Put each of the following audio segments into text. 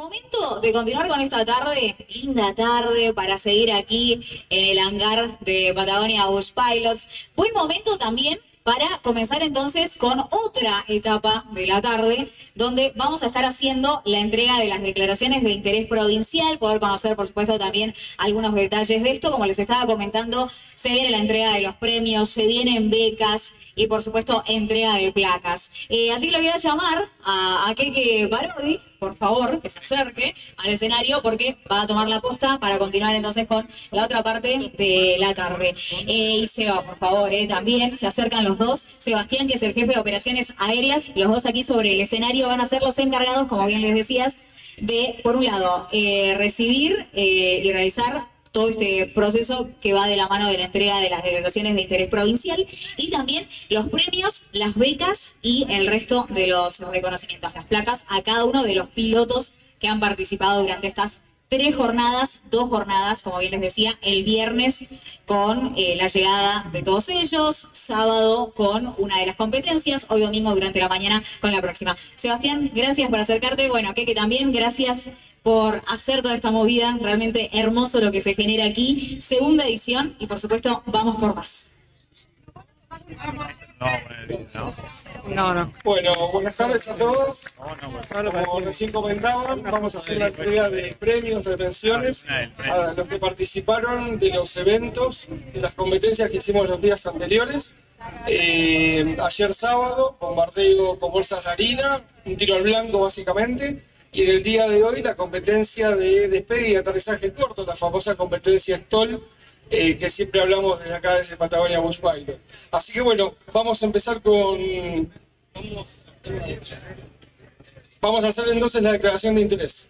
Momento de continuar con esta tarde, linda tarde para seguir aquí en el hangar de Patagonia Bus Pilots. Buen momento también para comenzar entonces con otra etapa de la tarde, donde vamos a estar haciendo la entrega de las declaraciones de interés provincial, poder conocer, por supuesto, también algunos detalles de esto. Como les estaba comentando, se viene la entrega de los premios, se vienen becas y, por supuesto, entrega de placas. Así que le voy a llamar a Keke Parodi, por favor, que se acerque al escenario porque va a tomar la posta para continuar entonces con la otra parte de la tarde. Y Seba, por favor, también se acercan los dos. Sebastián, que es el jefe de operaciones aéreas, los dos aquí sobre el escenario van a ser los encargados, como bien les decías, de, por un lado, recibir y realizar todo este proceso que va de la mano de la entrega de las declaraciones de interés provincial y también los premios, las becas y el resto de los reconocimientos, las placas a cada uno de los pilotos que han participado durante estas 3 jornadas, 2 jornadas, como bien les decía, el viernes con la llegada de todos ellos, sábado con una de las competencias, hoy domingo durante la mañana con la próxima. Sebastián, gracias por acercarte. Bueno, Keke también, gracias por hacer toda esta movida, realmente hermoso lo que se genera aquí. Segunda edición y por supuesto vamos por más. No. Bueno, buenas tardes a todos. Como recién comentaban, vamos a hacer la entrega de premios, de menciones a los que participaron de los eventos, de las competencias que hicimos los días anteriores. Ayer sábado, bombardeo con bolsas de harina, un tiro al blanco básicamente. Y en el día de hoy la competencia de despegue y aterrizaje corto, la famosa competencia STOL, que siempre hablamos desde acá, desde Patagonia Bus Pilot. Así que bueno, vamos a empezar con... Vamos a hacer entonces la declaración de interés.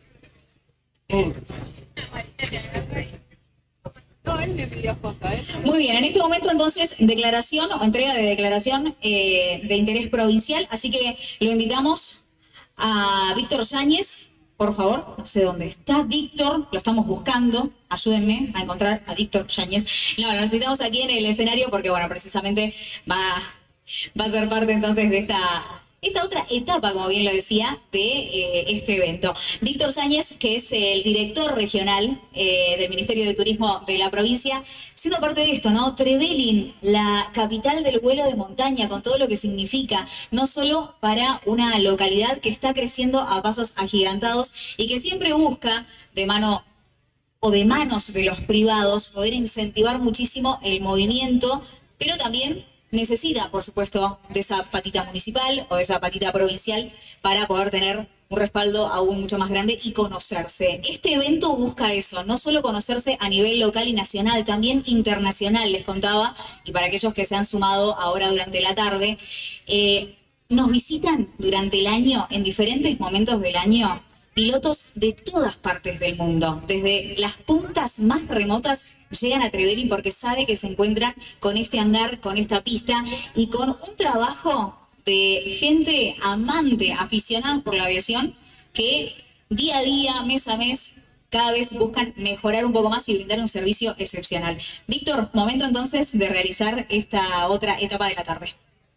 Muy bien, en este momento entonces declaración o entrega de declaración de interés provincial, así que lo invitamos a Víctor Yáñez, por favor. No sé dónde está Víctor, lo estamos buscando, ayúdenme a encontrar a Víctor Yáñez. No, lo necesitamos aquí en el escenario porque, bueno, precisamente va a ser parte entonces de esta otra etapa, como bien lo decía, de este evento. Víctor Yáñez, que es el director regional del Ministerio de Turismo de la provincia, siendo parte de esto, ¿no? Trevelin, la capital del vuelo de montaña, con todo lo que significa, no solo para una localidad que está creciendo a pasos agigantados y que siempre busca de mano o de manos de los privados poder incentivar muchísimo el movimiento, pero también necesita, por supuesto, de esa patita municipal o de esa patita provincial para poder tener un respaldo aún mucho más grande y conocerse. Este evento busca eso, no solo conocerse a nivel local y nacional, también internacional, les contaba, y para aquellos que se han sumado ahora durante la tarde, nos visitan durante el año, en diferentes momentos del año, pilotos de todas partes del mundo, desde las puntas más remotas llegan a Trevelin porque sabe que se encuentran con este hangar, con esta pista y con un trabajo de gente amante, aficionada por la aviación, que día a día, mes a mes, cada vez buscan mejorar un poco más y brindar un servicio excepcional. Víctor, momento entonces de realizar esta otra etapa de la tarde.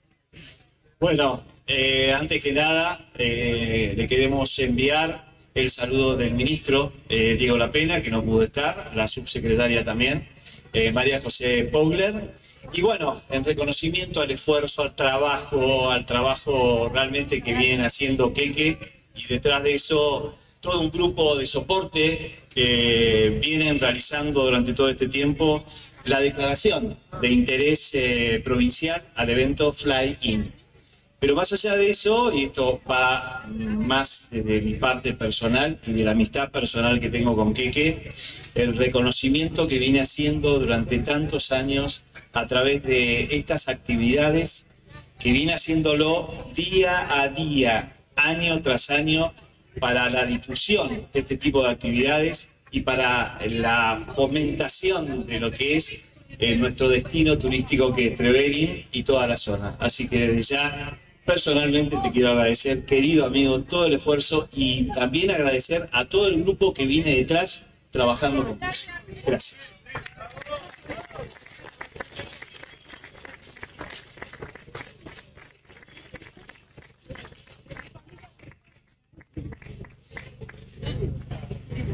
Bueno, antes que nada, le queremos enviar el saludo del ministro Diego Lapena, que no pudo estar, la subsecretaria también, María José Pogler. Y bueno, en reconocimiento al esfuerzo, al trabajo realmente que vienen haciendo Keke, y detrás de eso todo un grupo de soporte que vienen realizando durante todo este tiempo la declaración de interés provincial al evento Fly In. Pero más allá de eso, y esto va más desde mi parte personal y de la amistad personal que tengo con Keke, el reconocimiento que viene haciendo durante tantos años a través de estas actividades, que viene haciéndolo día a día, año tras año, para la difusión de este tipo de actividades y para la fomentación de lo que es nuestro destino turístico, que es Trevelin y toda la zona. Así que desde ya, personalmente te quiero agradecer, querido amigo, todo el esfuerzo y también agradecer a todo el grupo que viene detrás trabajando con vos. Gracias.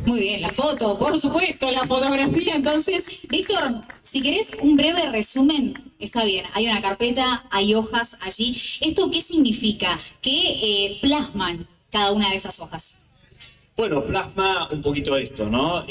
Muy bien, la foto, por supuesto, la fotografía. Entonces, Víctor, si querés un breve resumen, está bien. Hay una carpeta, hay hojas allí. ¿Esto qué significa? ¿Qué plasman cada una de esas hojas? Bueno, plasma un poquito esto, ¿no?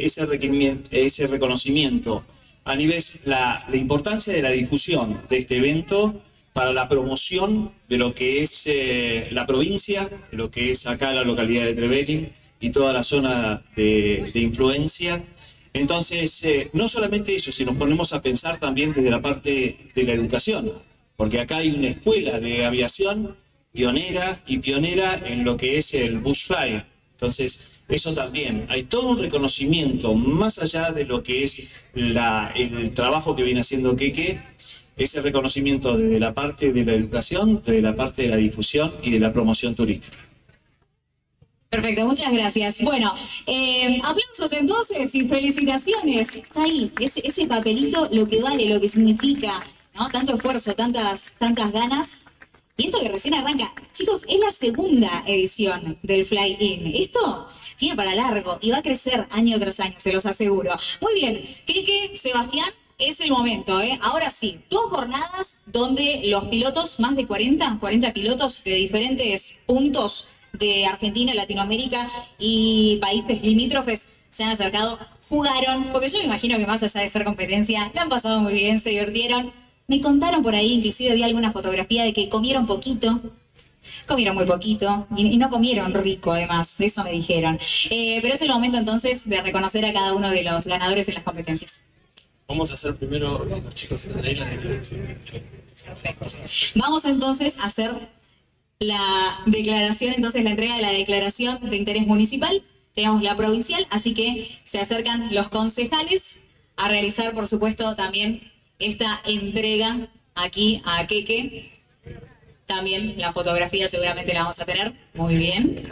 Ese reconocimiento a nivel, la importancia de la difusión de este evento para la promoción de lo que es la provincia, lo que es acá la localidad de Trevelin y toda la zona de influencia. Entonces, no solamente eso, si nos ponemos a pensar también desde la parte de la educación, porque acá hay una escuela de aviación pionera en lo que es el Bushfly. Entonces, eso también, hay todo un reconocimiento más allá de lo que es el trabajo que viene haciendo Keke, ese reconocimiento desde la parte de la educación, desde la parte de la difusión y de la promoción turística. Perfecto, muchas gracias. Bueno, aplausos entonces y felicitaciones. Está ahí, ese papelito, lo que vale, lo que significa, ¿no? Tanto esfuerzo, tantas ganas. Y esto que recién arranca, chicos, es la segunda edición del Fly In. Esto tiene para largo y va a crecer año tras año, se los aseguro. Muy bien, Keke, Sebastián, es el momento, ¿eh? Ahora sí, 2 jornadas donde los pilotos, más de 40 pilotos de diferentes puntos de Argentina, Latinoamérica y países limítrofes se han acercado, jugaron, porque yo me imagino que más allá de ser competencia, la han pasado muy bien, se divirtieron. Me contaron por ahí, inclusive vi alguna fotografía de que comieron poquito, comieron muy poquito y no comieron rico además, de eso me dijeron. Pero es el momento entonces de reconocer a cada uno de los ganadores en las competencias. Vamos a hacer primero los chicos en la declaración. Perfecto. Vamos entonces a hacer la declaración, entonces la entrega de la declaración de interés municipal. Tenemos la provincial, así que se acercan los concejales a realizar, por supuesto, también esta entrega aquí a Keke. También la fotografía seguramente la vamos a tener. Muy bien.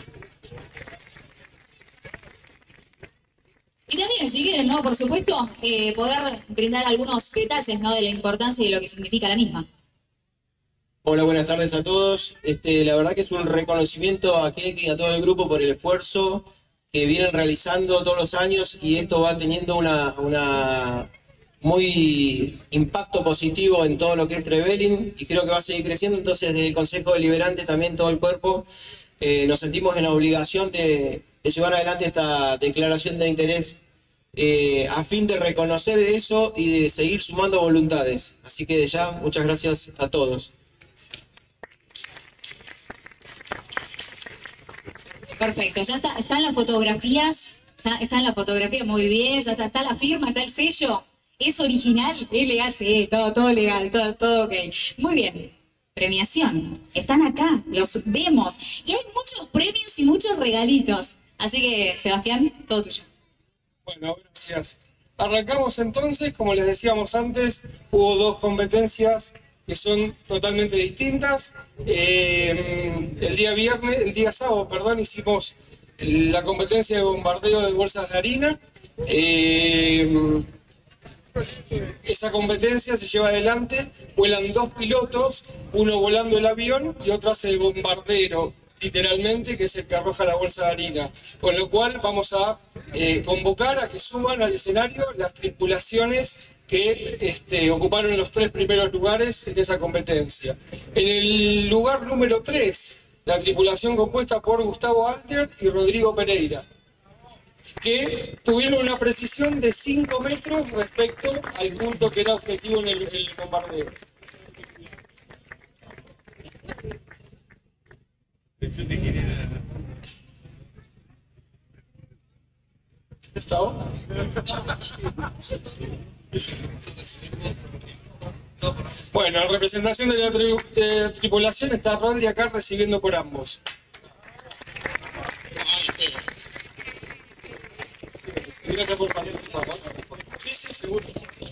Y también, si quieren, ¿no? Por supuesto, poder brindar algunos detalles, ¿no? De la importancia y de lo que significa la misma. Hola, buenas tardes a todos. La verdad que es un reconocimiento a Keke y a todo el grupo por el esfuerzo que vienen realizando todos los años, y esto va teniendo una muy impacto positivo en todo lo que es Trevelin, y creo que va a seguir creciendo. Entonces, desde el Consejo Deliberante, también todo el cuerpo, nos sentimos en la obligación de llevar adelante esta declaración de interés a fin de reconocer eso y de seguir sumando voluntades. Así que ya, muchas gracias a todos. Perfecto, ya están las fotografías, están las fotografías muy bien, ya está la firma, está el sello. ¿Es original? ¿Es legal? Sí, todo legal, todo ok. Muy bien. Premiación. Están acá, los vemos. Y hay muchos premios y muchos regalitos. Así que, Sebastián, todo tuyo. Bueno, gracias. Arrancamos entonces, como les decíamos antes, hubo 2 competencias que son totalmente distintas. El día sábado, hicimos la competencia de bombardeo de bolsas de harina. Esa competencia se lleva adelante, vuelan 2 pilotos, uno volando el avión y otro hace el bombardero, literalmente, que es el que arroja la bolsa de harina. Con lo cual vamos a convocar a que suban al escenario las tripulaciones que ocuparon los 3 primeros lugares en esa competencia. En el lugar número 3, la tripulación compuesta por Gustavo Alter y Rodrigo Pereira, que tuvieron una precisión de 5 metros respecto al punto que era objetivo en el bombardeo. ¿Gustavo? Bueno, en representación de la tripulación está Rodri acá recibiendo por ambos. Sí, seguro.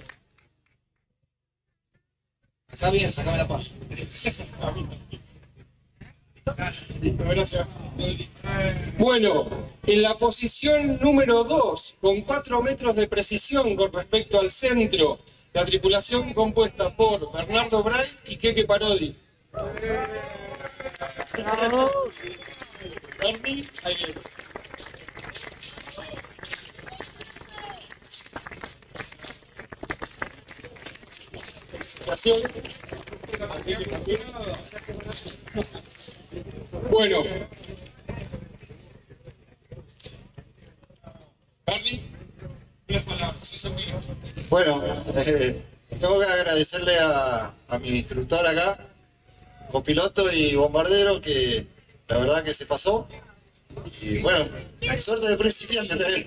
Acá bien, sacame la paz. Gracias. Bueno, en la posición número 2, con 4 metros de precisión con respecto al centro, la tripulación compuesta por Bernardo Bray y Keke Parodi. felicitaciones. Bueno. Barney, unas palabras, sos amigo. Bueno, tengo que agradecerle a mi instructor acá, copiloto y bombardero, que la verdad que se pasó. Y bueno, suerte de principiante también.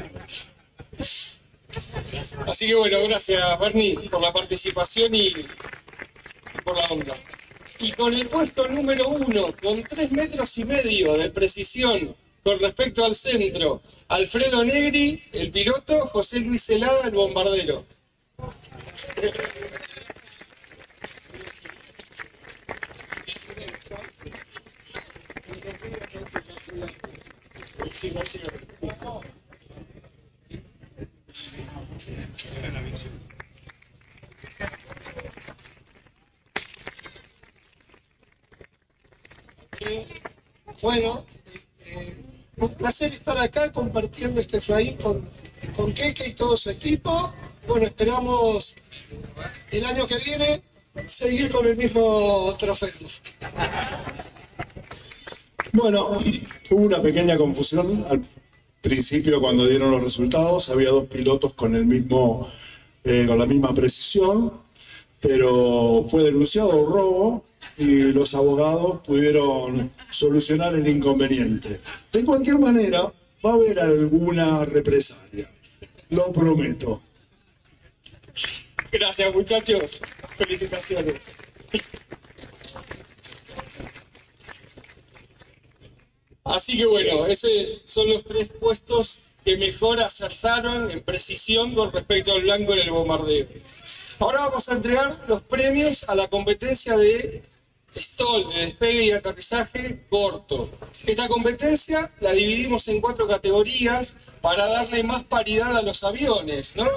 Así que bueno, gracias Bernie por la participación y por la onda. Y con el puesto número 1, con 3,5 metros de precisión con respecto al centro, Alfredo Negri, el piloto, José Luis Celada, el bombardero. Bueno, un placer estar acá compartiendo este flying con Keke y todo su equipo. Bueno, esperamos el año que viene seguir con el mismo trofeo. Bueno, hubo una pequeña confusión al principio cuando dieron los resultados. Había 2 pilotos con la misma precisión, pero fue denunciado un robo y los abogados pudieron solucionar el inconveniente. De cualquier manera, va a haber alguna represalia, lo prometo. Gracias muchachos, felicitaciones. Así que bueno, esos son los 3 puestos que mejor acertaron en precisión con respecto al blanco en el bombardeo. Ahora vamos a entregar los premios a la competencia de STOL, de despegue y aterrizaje corto. Esta competencia la dividimos en 4 categorías para darle más paridad a los aviones, ¿no?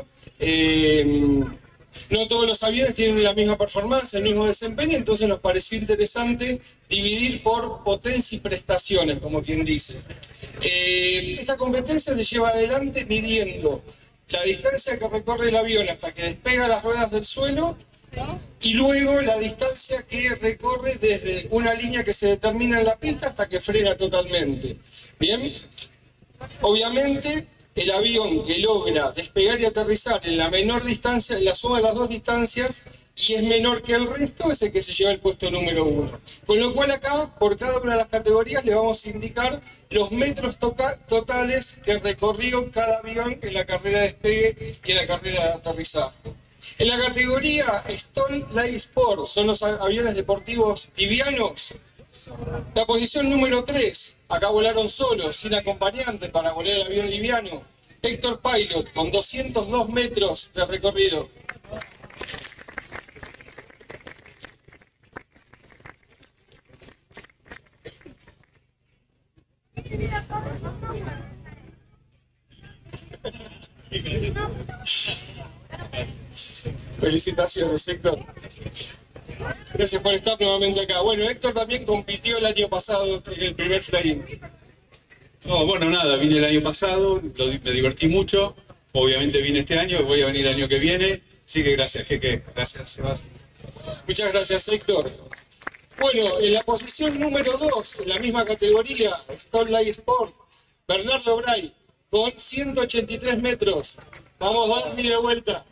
No todos los aviones tienen la misma performance, el mismo desempeño, entonces nos pareció interesante dividir por potencia y prestaciones, como quien dice. Esta competencia se lleva adelante midiendo la distancia que recorre el avión hasta que despega las ruedas del suelo y luego la distancia que recorre desde una línea que se determina en la pista hasta que frena totalmente. Bien, obviamente el avión que logra despegar y aterrizar en la menor distancia, en la suma de las 2 distancias, y es menor que el resto, es el que se lleva el puesto número 1. Con lo cual acá, por cada una de las categorías, le vamos a indicar los metros totales que recorrió cada avión en la carrera de despegue y en la carrera de aterrizaje. En la categoría STOL Light Sport, son los aviones deportivos livianos. La posición número 3, acá volaron solos, sin acompañante para volar el avión liviano. Héctor Pilot, con 202 metros de recorrido. Felicitaciones, Héctor. Gracias por estar nuevamente acá. Bueno, Héctor también compitió el año pasado en el primer flying. No, bueno, nada, vine el año pasado, me divertí mucho. Obviamente vine este año, voy a venir el año que viene. Así que gracias, Jeque. Gracias, Sebastián. Muchas gracias, Héctor. Bueno, en la posición número 2, en la misma categoría, STOL Light Sport, Bernardo Bray, con 183 metros. Vamos, Barney, de vuelta.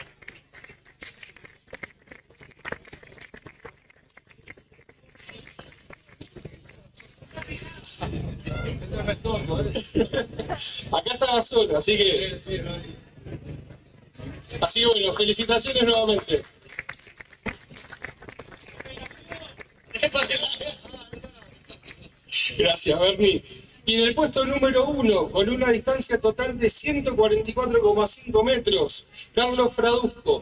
Acá estaba solo, así que bueno, felicitaciones nuevamente. Gracias, Bernie. Y en el puesto número 1, con una distancia total de 144,5 metros, Carlos Fraduzco.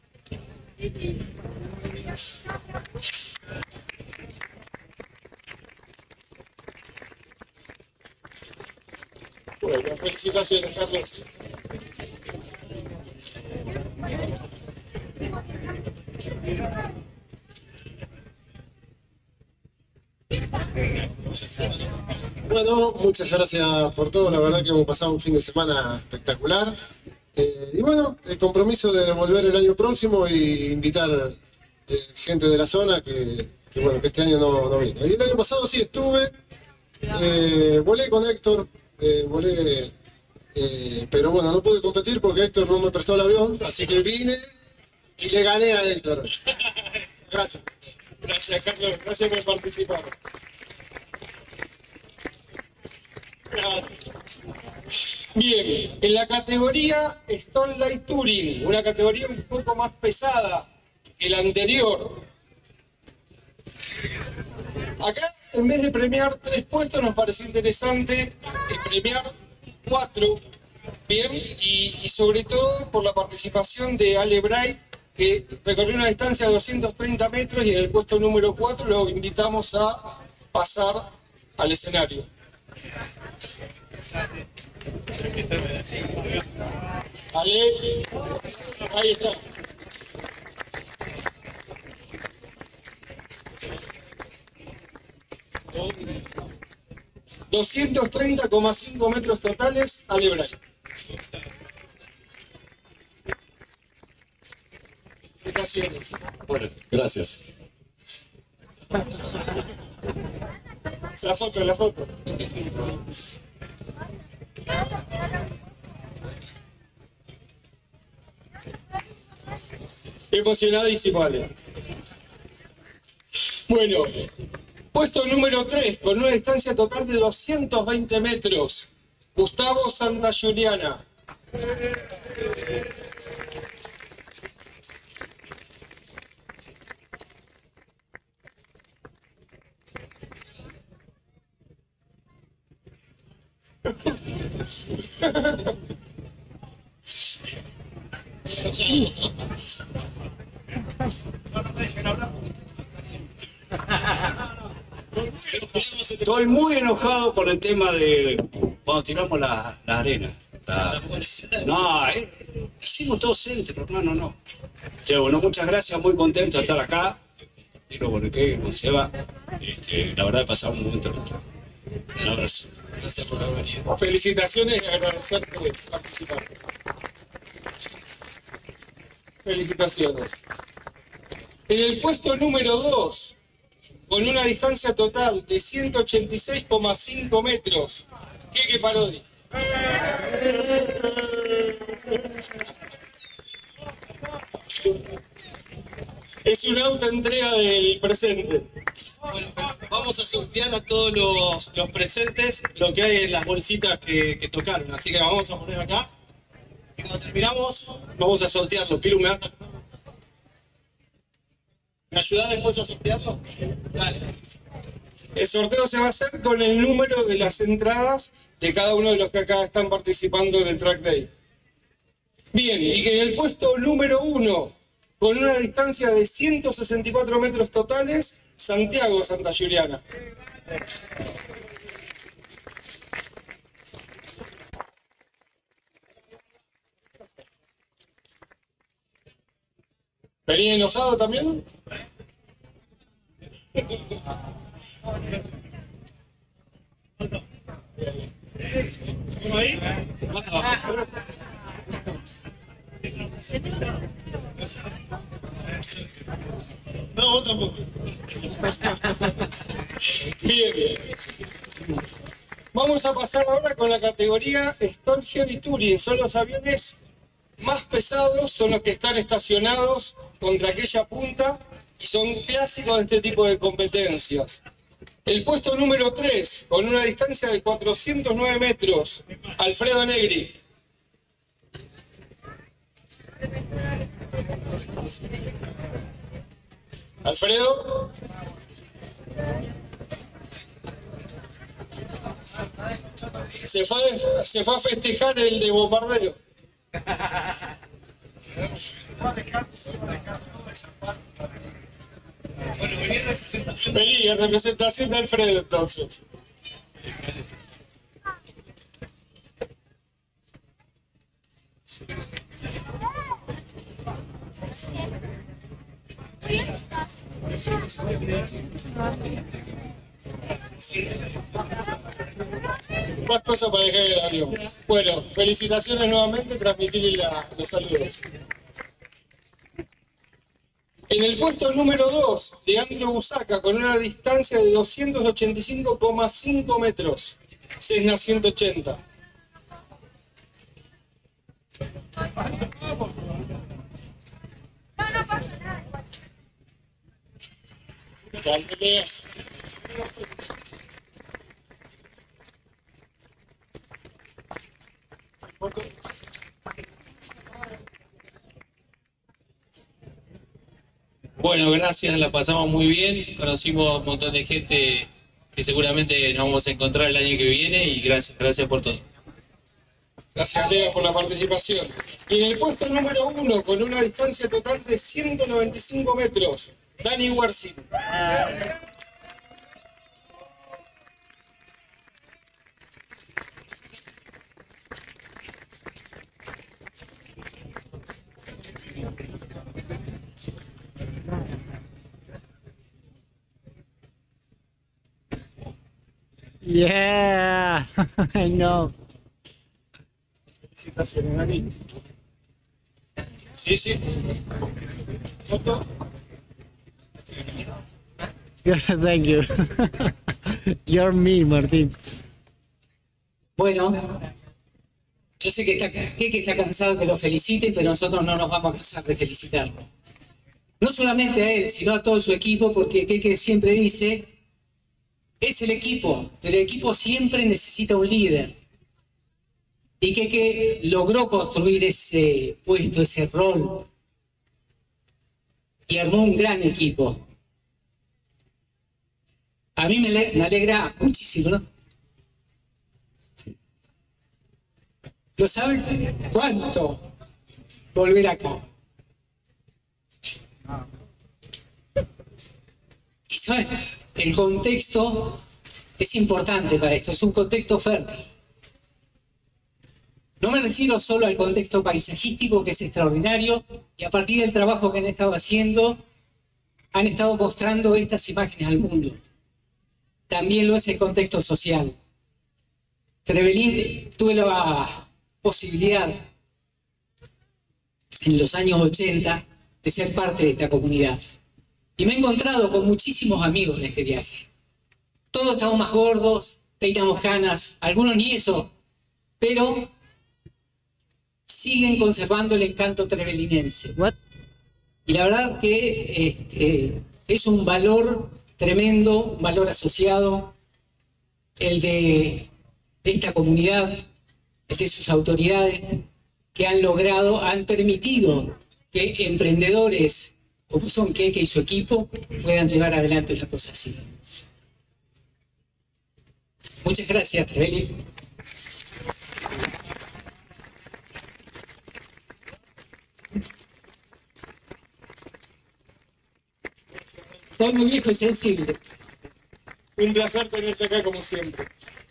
Bueno, felicitaciones, Carlos. Bueno, muchas gracias por todo. La verdad que hemos pasado un fin de semana espectacular. Y bueno, el compromiso de volver el año próximo y invitar gente de la zona que bueno, que este año no vino. Y el año pasado sí estuve, volé con Héctor, pero bueno, no pude competir porque Héctor no me prestó el avión, así que vine y le gané a Héctor. Gracias. Gracias, Carlos. Gracias por participar. Bien, en la categoría Stone Light Touring, una categoría un poco más pesada que la anterior. Acá, en vez de premiar 3 puestos, nos pareció interesante premiar 4, bien, y sobre todo por la participación de Ale Bright, que recorrió una distancia de 230 metros y en el puesto número 4 lo invitamos a pasar al escenario. Ale, ahí está. $230,5 metros totales, Ale Bright. Felicitaciones. Bueno, gracias. La foto. Emocionadísimo, Ale. Bueno, puesto número 3, con una distancia total de 220 metros, Gustavo Santajuliana. Estoy muy enojado por el tema de cuando tiramos la arena. No, hicimos todo centro, hermano, no. Pero bueno, muchas gracias, muy contento de estar acá. Con Seba, la verdad he pasado un momento. Un abrazo. Gracias por haber venido. Felicitaciones y agradecerte por participar. Felicitaciones. En el puesto número 2, con una distancia total de 186,5 metros, Keke Parodi. Es una autoentrega del presente. Bueno, vamos a sortear a todos los presentes lo que hay en las bolsitas que tocaron. Así que la vamos a poner acá. Y cuando terminamos, vamos a sortearlo. Piru, ¿me ayudás después a sortearlo? Dale. El sorteo se va a hacer con el número de las entradas de cada uno de los que acá están participando en el Track Day. Bien, y en el puesto número 1, con una distancia de 164 metros totales, Santiago Santajuliana. ¿Venía enojado también? ¿Uno ahí? Más abajo. No, vos tampoco. Bien. Vamos a pasar ahora con la categoría Stone Heavy Touring. Son los aviones más pesados, son los que están estacionados contra aquella punta y son clásicos de este tipo de competencias. El puesto número 3, con una distancia de 409 metros, Alfredo Negri. Alfredo. Se fue a festejar el de bombardeo. Vení, en representación de Alfredo entonces. Más cosas para dejar el avión. Bueno, felicitaciones nuevamente, transmitirle los saludos. En el puesto número 2, Leandro Busaca, con una distancia de 285,5 metros. Cessna 180. Bueno, gracias, la pasamos muy bien, conocimos un montón de gente que seguramente nos vamos a encontrar el año que viene y gracias por todo. Gracias, Lea, por la participación. Y en el puesto número 1, con una distancia total de 195 metros, Dani Warsin. Yeah, I know. Felicitaciones, Dani. Sí, sí. ¿Foto? Thank you. You're me, Martín. Bueno, yo sé que Keke está cansado que lo felicite, pero nosotros no nos vamos a cansar de felicitarlo. No solamente a él, sino a todo su equipo, porque Keke siempre dice, es el equipo, pero el equipo siempre necesita un líder. Y Keke logró construir ese puesto, ese rol, y armó un gran equipo. A mí me alegra muchísimo, ¿no? ¿No saben cuánto volver acá? Y saben, el contexto es importante para esto, es un contexto fértil. No me refiero solo al contexto paisajístico, que es extraordinario, y a partir del trabajo que han estado haciendo, han estado mostrando estas imágenes al mundo. También lo es el contexto social. Trevelin, tuve la posibilidad en los años 80 de ser parte de esta comunidad. Y me he encontrado con muchísimos amigos en este viaje. Todos estamos más gordos, peinamos canas, algunos ni eso, pero siguen conservando el encanto trevelinense. Y la verdad que es un valor tremendo, un valor asociado, el de esta comunidad, el de sus autoridades, que han permitido que emprendedores como son Keke y su equipo puedan llevar adelante una cosa así. Muchas gracias, Trevelin. Soy muy viejo y sensible. Un placer tenerte acá como siempre.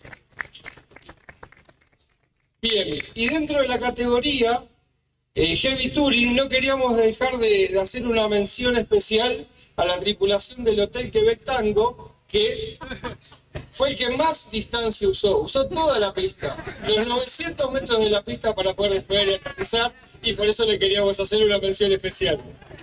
Bien, y dentro de la categoría Heavy Touring no queríamos dejar de hacer una mención especial a la tripulación del Hotel Quebec Tango, que fue el que más distancia usó toda la pista, los 900 metros de la pista para poder despegar y aterrizar, y por eso le queríamos hacer una mención especial.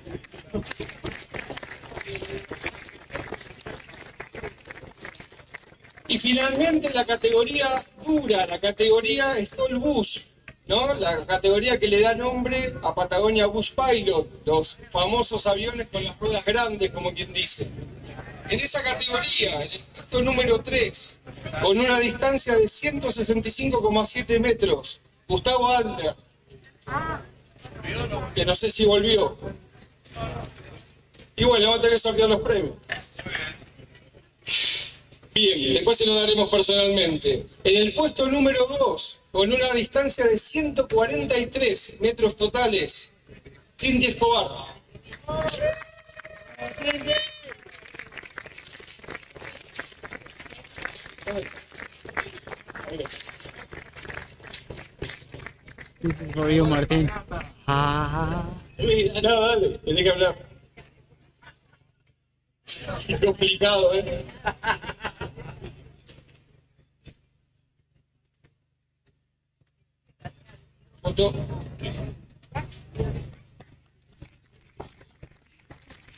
Y finalmente la categoría dura, la categoría Stoll Bush, ¿no? La categoría que le da nombre a Patagonia Bush Pilot, los famosos aviones con las ruedas grandes, como quien dice. En esa categoría, el puesto número 3, con una distancia de 165,7 metros, Gustavo Adler, que no sé si volvió. Y bueno, vamos a tener que sortear los premios. Bien, después se lo daremos personalmente. En el puesto número 2, con una distancia de 143 metros totales, Cindy Escobar. This is for you, Martín. Sí, no, dale, tenés que hablar. Qué complicado, ¿eh? Foto.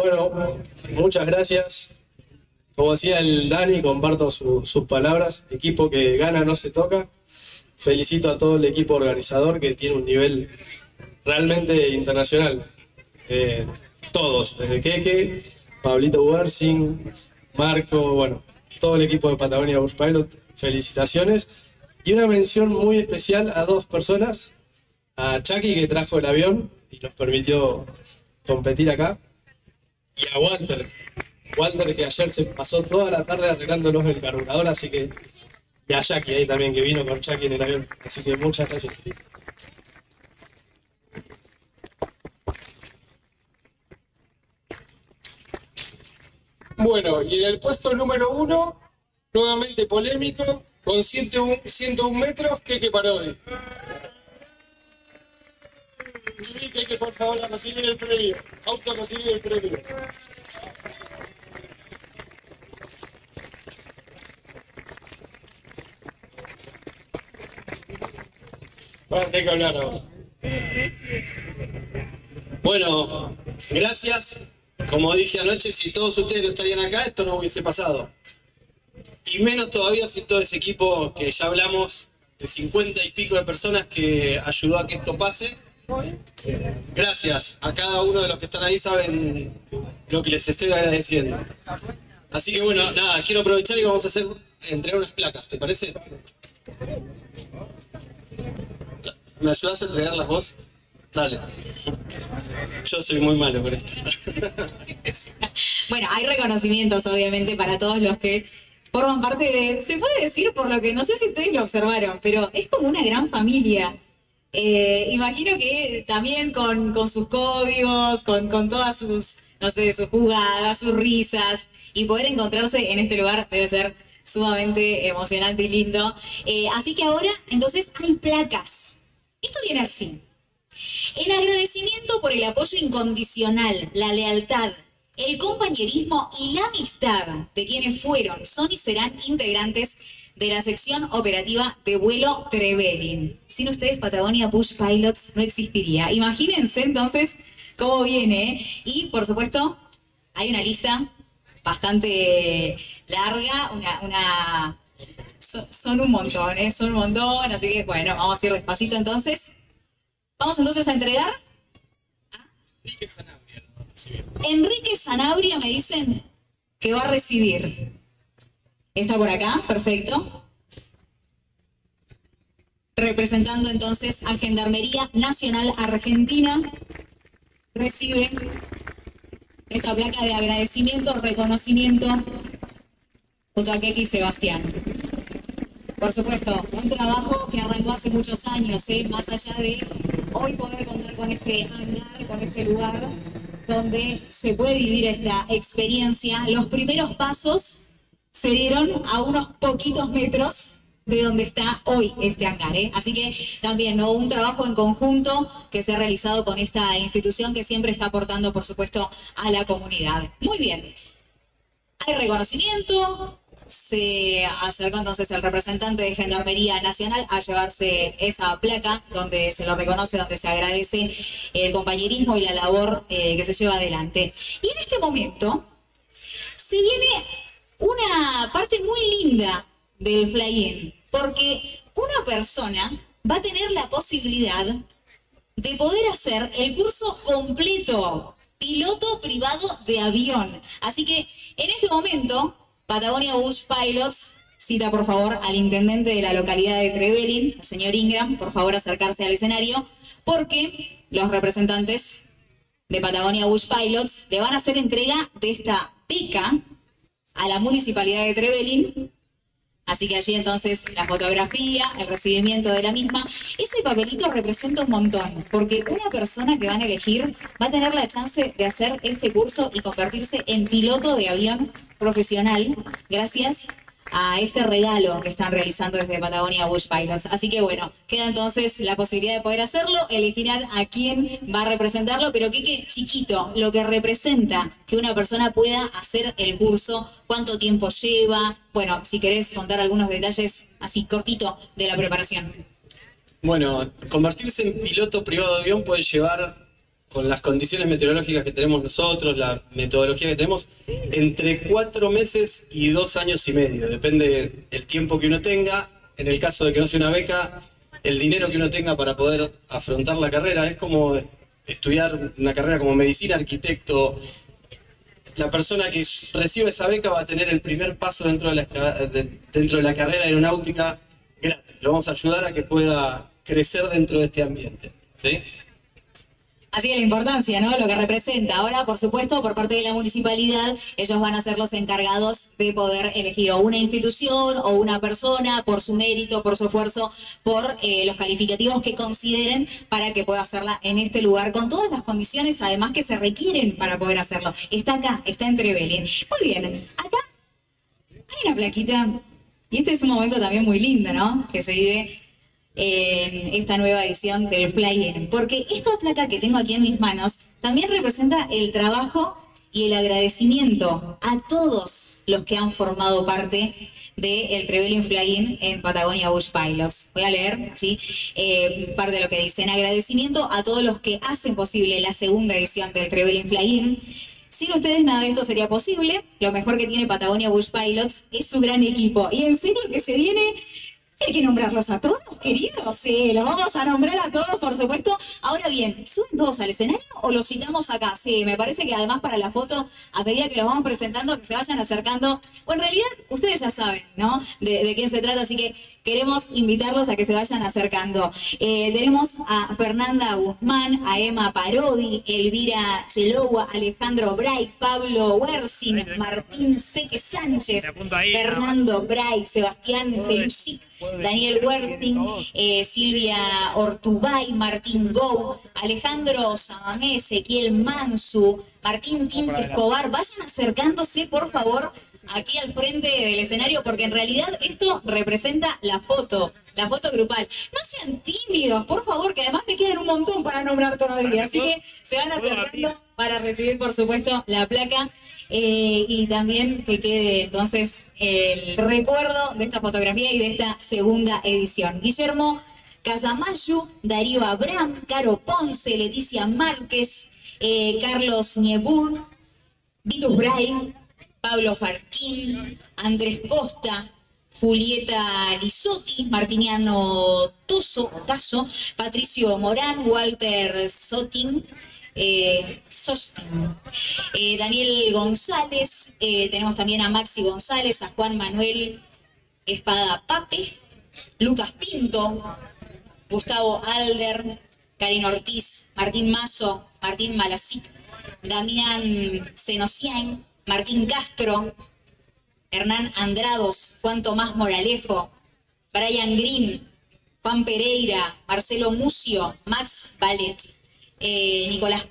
Bueno, muchas gracias. Como decía el Dani, comparto sus palabras. Equipo que gana no se toca. Felicito a todo el equipo organizador que tiene un nivel realmente internacional. Todos, desde Keke, Pablito Wersing, Marco, bueno, todo el equipo de Patagonia Bush Pilot, felicitaciones. Y una mención muy especial a dos personas, a Chucky, que trajo el avión y nos permitió competir acá, y a Walter, que ayer se pasó toda la tarde arreglándonos el carburador, así que, y a Jackie ahí también, que vino con Chucky en el avión, así que muchas gracias. Bueno, y en el puesto número 1, nuevamente polémico, con 101 metros, Keke Parodi. Sí, Keke, por favor, a recibir el premio. Auto recibir el premio. Vas a tener que hablar ahora. Bueno, gracias. Como dije anoche, si todos ustedes no estarían acá, esto no hubiese pasado. Y menos todavía sin todo ese equipo que ya hablamos, de 50 y pico de personas que ayudó a que esto pase. Gracias a cada uno de los que están ahí, saben lo que les estoy agradeciendo. Así que bueno, nada, quiero aprovechar y vamos a entregar unas placas, ¿te parece? ¿Me ayudas a entregarlas vos? Dale. Yo soy muy malo con esto. Bueno, hay reconocimientos obviamente para todos los que forman parte de, se puede decir por lo que no sé si ustedes lo observaron, pero es como una gran familia. Imagino que también con sus códigos, con todas sus, no sé, sus jugadas, sus risas, y poder encontrarse en este lugar debe ser sumamente emocionante y lindo. Así que ahora, entonces, hay placas. Esto viene así. En agradecimiento por el apoyo incondicional, la lealtad, el compañerismo y la amistad de quienes fueron, son y serán integrantes de la sección operativa de vuelo Trevelin. Sin ustedes, Patagonia Bush Pilots no existiría. Imagínense entonces cómo viene, ¿eh? Y por supuesto, hay una lista bastante larga, son un montón, ¿eh? Son un montón, así que bueno, vamos a ir despacito entonces. Vamos entonces a entregar a Enrique Sanabria, me dicen que va a recibir. Está por acá, perfecto. Representando entonces a Gendarmería Nacional Argentina, recibe esta placa de agradecimiento, reconocimiento, junto a Keke y Sebastián. Por supuesto, un trabajo que arrancó hace muchos años, más allá de hoy poder contar con este hangar, con este lugar donde se puede vivir esta experiencia. Los primeros pasos se dieron a unos poquitos metros de donde está hoy este hangar, ¿eh? Así que también, ¿no?, un trabajo en conjunto que se ha realizado con esta institución que siempre está aportando, por supuesto, a la comunidad. Muy bien. Hay reconocimiento. Se acercó entonces el representante de Gendarmería Nacional a llevarse esa placa donde se lo reconoce, donde se agradece el compañerismo y la labor que se lleva adelante. Y en este momento se viene una parte muy linda del fly-in, porque una persona va a tener la posibilidad de poder hacer el curso completo, piloto privado de avión. Así que en este momento, Patagonia Bush Pilots cita por favor al intendente de la localidad de Trevelin, el señor Ingram, por favor acercarse al escenario, porque los representantes de Patagonia Bush Pilots le van a hacer entrega de esta beca a la municipalidad de Trevelin. Así que allí entonces la fotografía, el recibimiento de la misma. Ese papelito representa un montón, porque una persona que van a elegir va a tener la chance de hacer este curso y convertirse en piloto de avión profesional gracias a este regalo que están realizando desde Patagonia Bush Pilots. Así que bueno, queda entonces la posibilidad de poder hacerlo, elegirán a quién va a representarlo, pero Keke, chiquito, lo que representa que una persona pueda hacer el curso, cuánto tiempo lleva, bueno, si querés contar algunos detalles así cortito de la preparación. Bueno, convertirse en piloto privado de avión puede llevar con las condiciones meteorológicas que tenemos nosotros, la metodología que tenemos, entre 4 meses y 2 años y medio. Depende del tiempo que uno tenga. En el caso de que no sea una beca, el dinero que uno tenga para poder afrontar la carrera. Es como estudiar una carrera como medicina, arquitecto. La persona que recibe esa beca va a tener el primer paso dentro de la carrera aeronáutica gratis. Lo vamos a ayudar a que pueda crecer dentro de este ambiente, ¿sí? Así que la importancia, ¿no? Lo que representa. Ahora, por supuesto, por parte de la municipalidad, ellos van a ser los encargados de poder elegir o una institución o una persona por su mérito, por su esfuerzo, por los calificativos que consideren para que pueda hacerla en este lugar, con todas las condiciones, además, que se requieren para poder hacerlo. Está acá, está en Trevelin. Muy bien, acá hay una plaquita, y este es un momento también muy lindo, ¿no? Que se vive en esta nueva edición del Fly-In, porque esta placa que tengo aquí en mis manos también representa el trabajo y el agradecimiento a todos los que han formado parte del Trevelin Fly-In en Patagonia Bush Pilots. Voy a leer, ¿sí? Parte de lo que dicen. Agradecimiento a todos los que hacen posible la segunda edición del Trevelin Fly-In. Sin ustedes nada de esto sería posible. Lo mejor que tiene Patagonia Bush Pilots es su gran equipo. Y en serio que se viene... Hay que nombrarlos a todos, queridos. Sí, los vamos a nombrar a todos, por supuesto. Ahora bien, ¿suben todos al escenario o los citamos acá? Sí, me parece que además para la foto, a medida que los vamos presentando, que se vayan acercando. O en realidad, ustedes ya saben, ¿no? De quién se trata, así que queremos invitarlos a que se vayan acercando. Tenemos a Fernanda Guzmán, a Emma Parodi, Elvira Chelowa, Alejandro Bray, Pablo Wersin, Martín Seque Sánchez, Fernando Bray, Sebastián Pelusic, Daniel Wersin, Silvia Ortubay, Martín Gou, Alejandro Samamé, Ezequiel Mansu, Martín Tinte Escobar. Vayan acercándose, por favor, aquí al frente del escenario, porque en realidad esto representa la foto grupal. No sean tímidos, por favor, que además me quedan un montón para nombrar todavía, así que se van acercando para recibir, por supuesto, la placa. Y también que quede entonces el recuerdo de esta fotografía y de esta segunda edición. Guillermo Casamayu, Darío Abraham, Caro Ponce, Leticia Márquez, Carlos Niebur, Vitus Bray, Pablo Farquín, Andrés Costa, Julieta Lisotti, Martiniano Tasso, Patricio Morán, Walter Sotin, Daniel González, tenemos también a Maxi González, a Juan Manuel Espada Pape, Lucas Pinto, Gustavo Alder, Karin Ortiz, Martín Mazo, Martín Malasic, Damián Senosian, Martín Castro, Hernán Andrados, Juan Tomás Moralejo, Brian Green, Juan Pereira, Marcelo Mucio, Max Ballet, Nicolás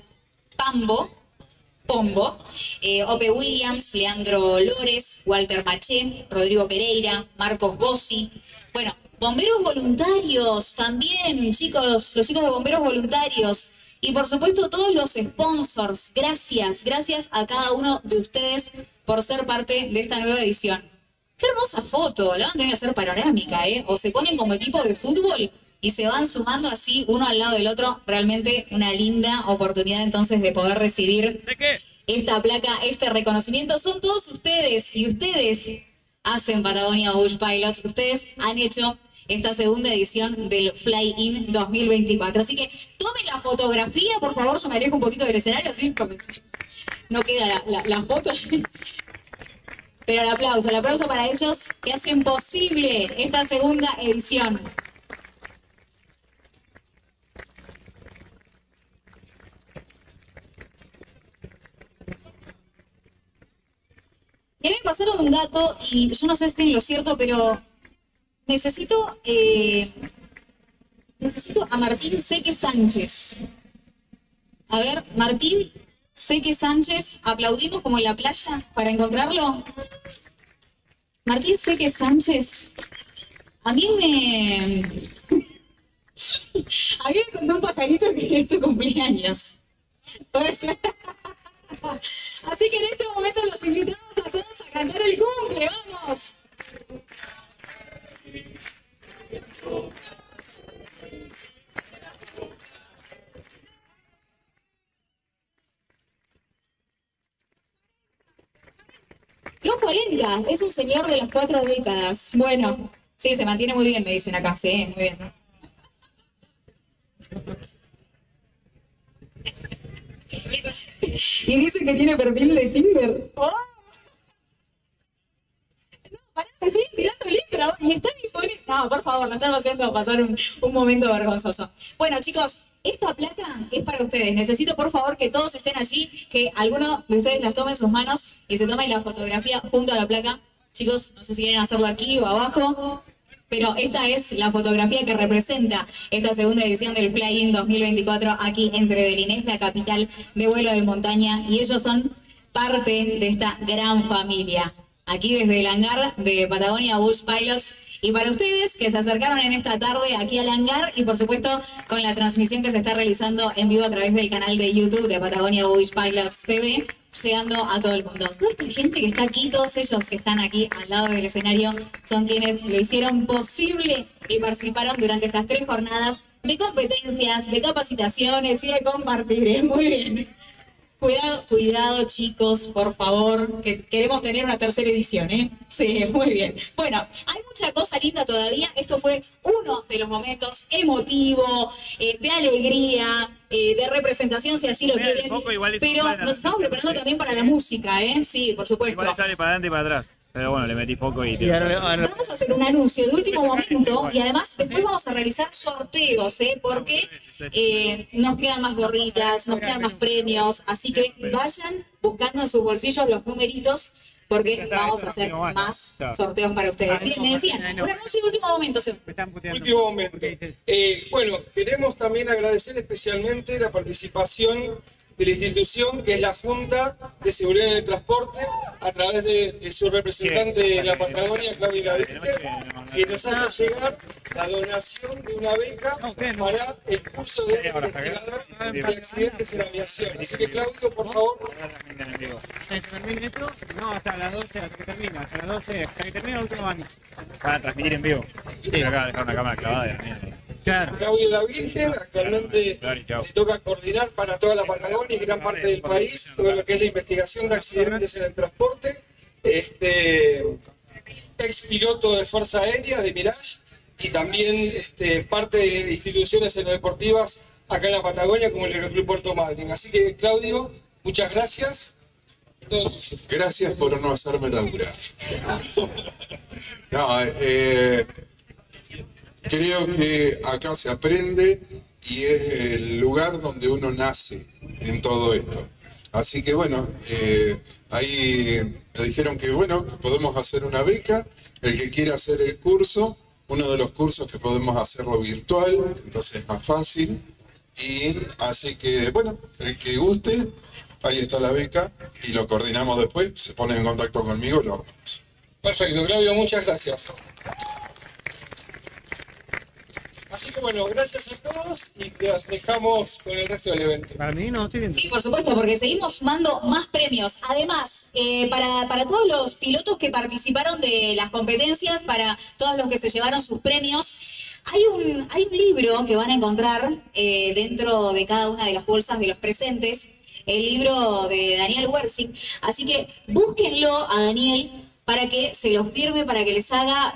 Pombo, Ope Williams, Leandro Lores, Walter Maché, Rodrigo Pereira, Marcos Bossi. Bueno, bomberos voluntarios también, chicos, los chicos de bomberos voluntarios. Y por supuesto todos los sponsors. Gracias a cada uno de ustedes por ser parte de esta nueva edición. Qué hermosa foto, la van a tener que hacer panorámica, ¿eh? O se ponen como equipo de fútbol y se van sumando así uno al lado del otro. Realmente una linda oportunidad entonces de poder recibir esta placa, este reconocimiento. Son todos ustedes y ustedes hacen Patagonia Bush Pilots. Ustedes han hecho esta segunda edición del Fly-In 2024. Así que tomen la fotografía, por favor. Yo me alejo un poquito del escenario, así no queda la foto. Pero el aplauso para ellos que hacen posible esta segunda edición. Y a mí me pasaron un dato, y yo no sé si estoy en lo cierto, pero necesito a Martín Seque Sánchez. A ver, Martín Seque Sánchez, aplaudimos como en la playa para encontrarlo. Martín Seque Sánchez, a mí me contó un pajarito que es tu cumpleaños. ¿Puede ser? Así que en este momento los invitamos a todos a cantar el cumple, ¡vamos! 40, es un señor de las 4 décadas. Bueno, sí, se mantiene muy bien, me dicen acá, sí, muy bien. Y dicen que tiene perfil de Tinder. ¡Oh! No, pará, me siguen tirando letra y están disponibles. No, por favor, no están haciendo pasar un momento vergonzoso. Bueno, chicos, esta placa es para ustedes. Necesito, por favor, que todos estén allí, que alguno de ustedes las tome en sus manos y se tomen la fotografía junto a la placa. Chicos, no sé si quieren hacerlo aquí o abajo, pero esta es la fotografía que representa esta segunda edición del Fly-In 2024 aquí en Trevelin. Es la capital de vuelo de montaña y ellos son parte de esta gran familia. Aquí desde el hangar de Patagonia Bush Pilots. Y para ustedes que se acercaron en esta tarde aquí al hangar y por supuesto con la transmisión que se está realizando en vivo a través del canal de YouTube de Patagonia Bush Pilots TV, llegando a todo el mundo. Toda esta gente que está aquí, todos ellos que están aquí al lado del escenario, son quienes lo hicieron posible y participaron durante estas 3 jornadas de competencias, de capacitaciones y de compartir. Muy bien. Cuidado, cuidado, chicos, por favor, que queremos tener una tercera edición, ¿eh? Sí, muy bien. Bueno, hay mucha cosa linda todavía. Esto fue uno de los momentos emotivos, de alegría, de representación, si así lo quieren. Pero nos estamos preparando también para la música, ¿eh? Sí, por supuesto. Igual sale para adelante y para atrás. Pero bueno, le metí foco y... Vamos a hacer un anuncio de último momento y además después vamos a realizar sorteos, porque nos quedan más gorritas, nos quedan más premios, así que vayan buscando en sus bolsillos los numeritos porque vamos a hacer más sorteos para ustedes. Bien, me decían, un anuncio de último momento. Último momento. Bueno, queremos también agradecer especialmente la participación de la institución, que es la Junta de Seguridad en el Transporte, a través de su representante en la Patagonia, Claudia Virgen, que nos hace llegar la donación de una beca para el curso de investigador de accidentes en aviación. Así que, Claudio, por favor. No, hasta las 12, hasta que termina, hasta las 12, hasta que termina el último año. Para transmitir en vivo. Sí, acá dejar una cámara clavada de la mierda. Claro. Claudio La Virgen, actualmente le toca coordinar para toda la Patagonia y gran parte del país todo lo que es la investigación de accidentes en el transporte. Ex piloto de Fuerza Aérea, de Mirage, y también parte de instituciones deportivas acá en la Patagonia, como el Aeroclub Puerto Madryn. Así que, Claudio, muchas gracias. Gracias por no hacerme laburar. No, creo que acá se aprende y es el lugar donde uno nace en todo esto. Así que bueno, ahí me dijeron que bueno, que podemos hacer una beca, el que quiera hacer el curso, uno de los cursos que podemos hacerlo virtual, entonces es más fácil. Y así que bueno, el que guste, ahí está la beca y lo coordinamos después, se pone en contacto conmigo y lo armamos. Perfecto, Claudio, muchas gracias. Así que bueno, gracias a todos y los dejamos con el resto del evento. Para mí no estoy viendo. Sí, por supuesto, porque seguimos sumando más premios. Además, para todos los pilotos que participaron de las competencias, para todos los que se llevaron sus premios, hay un libro que van a encontrar dentro de cada una de las bolsas de los presentes, el libro de Daniel Wersing. Así que búsquenlo a Daniel para que se los firme, para que les haga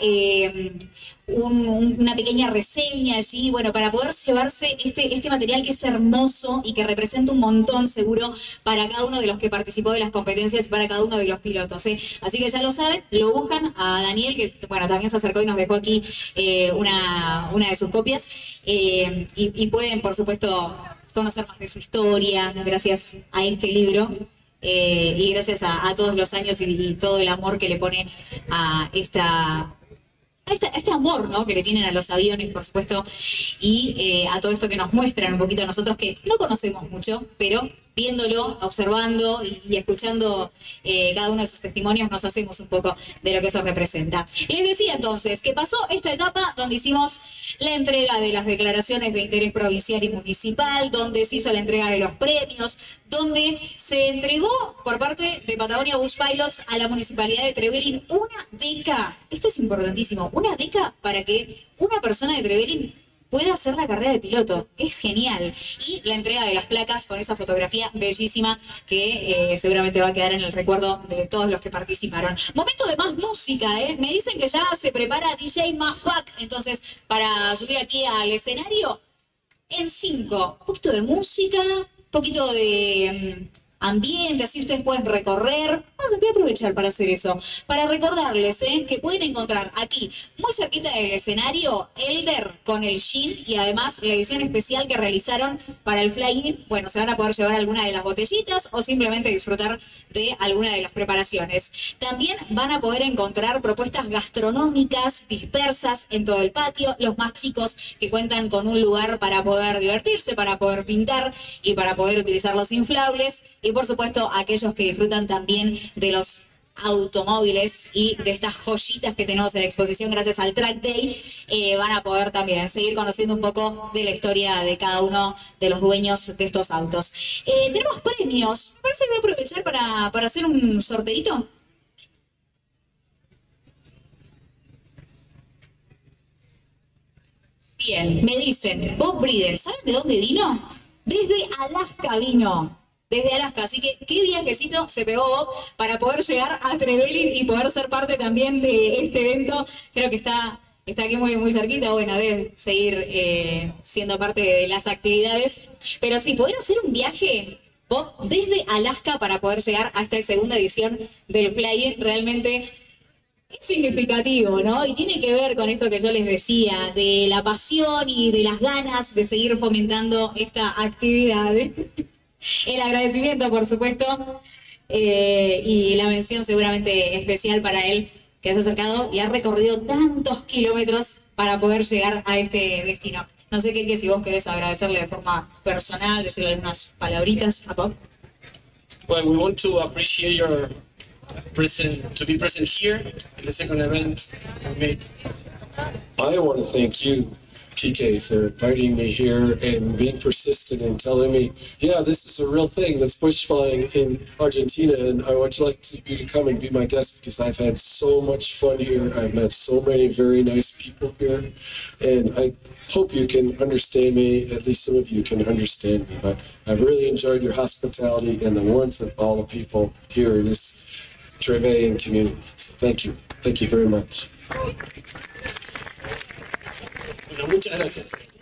una pequeña reseña allí, bueno, para poder llevarse este material que es hermoso y que representa un montón seguro para cada uno de los que participó de las competencias y para cada uno de los pilotos. Así que ya lo saben, lo buscan a Daniel, que bueno, también se acercó y nos dejó aquí una de sus copias, y pueden, por supuesto, conocer más de su historia gracias a este libro. Y gracias a todos los años y todo el amor que le pone a este amor, ¿no?, que le tienen a los aviones, por supuesto, y a todo esto que nos muestran un poquito a nosotros que no conocemos mucho, pero viéndolo, observando y escuchando cada uno de sus testimonios, nos hacemos un poco de lo que eso representa. Les decía entonces que pasó esta etapa donde hicimos la entrega de las declaraciones de interés provincial y municipal, donde se hizo la entrega de los premios, donde se entregó por parte de Patagonia Bush Pilots a la Municipalidad de Trevelin una beca, esto es importantísimo, una beca para que una persona de Trevelin pueda hacer la carrera de piloto. Es genial. Y la entrega de las placas con esa fotografía bellísima que seguramente va a quedar en el recuerdo de todos los que participaron. Momento de más música, ¿eh? Me dicen que ya se prepara DJ Mafak, entonces para subir aquí al escenario en 5. Un poquito de música, un poquito de ambiente, así ustedes pueden recorrer. Voy a aprovechar para hacer eso, para recordarles que pueden encontrar aquí, muy cerquita del escenario, Elder con el gin y además la edición especial que realizaron para el fly-in. Bueno, se van a poder llevar alguna de las botellitas o simplemente disfrutar de alguna de las preparaciones. También van a poder encontrar propuestas gastronómicas dispersas en todo el patio, los más chicos que cuentan con un lugar para poder divertirse, para poder pintar y para poder utilizar los inflables, y por supuesto aquellos que disfrutan también de los automóviles y de estas joyitas que tenemos en exposición gracias al Track Day, van a poder también seguir conociendo un poco de la historia de cada uno de los dueños de estos autos. Tenemos premios. Parece que voy a aprovechar para hacer un sorteito. Bien, me dicen, Bob Bridel, ¿saben de dónde vino? Desde Alaska vino. Desde Alaska, así que qué viajecito se pegó Bob para poder llegar a Trevelin y poder ser parte también de este evento. Creo que está aquí muy cerquita, bueno, debe seguir siendo parte de las actividades. Pero sí, poder hacer un viaje, Bob, desde Alaska para poder llegar a esta segunda edición del Fly-In, realmente es significativo, ¿no? Y tiene que ver con esto que yo les decía, de la pasión y de las ganas de seguir fomentando esta actividad. El agradecimiento, por supuesto, y la mención seguramente especial para él, que se ha acercado y ha recorrido tantos kilómetros para poder llegar a este destino. No sé, Keke, si vos querés agradecerle de forma personal, decirle algunas palabritas a Bob. Well, we want to appreciate your to be present here in the second event we made. I want to thank you, Kike, for inviting me here and being persistent and telling me, yeah, this is a real thing that's bush flying in Argentina, and I would like you to come and be my guest because I've had so much fun here. I've met so many very nice people here, and I hope you can understand me, at least some of you can understand me, but I've really enjoyed your hospitality and the warmth of all the people here in this Trevelin community. So thank you. Thank you very much. Bueno, muchas gracias.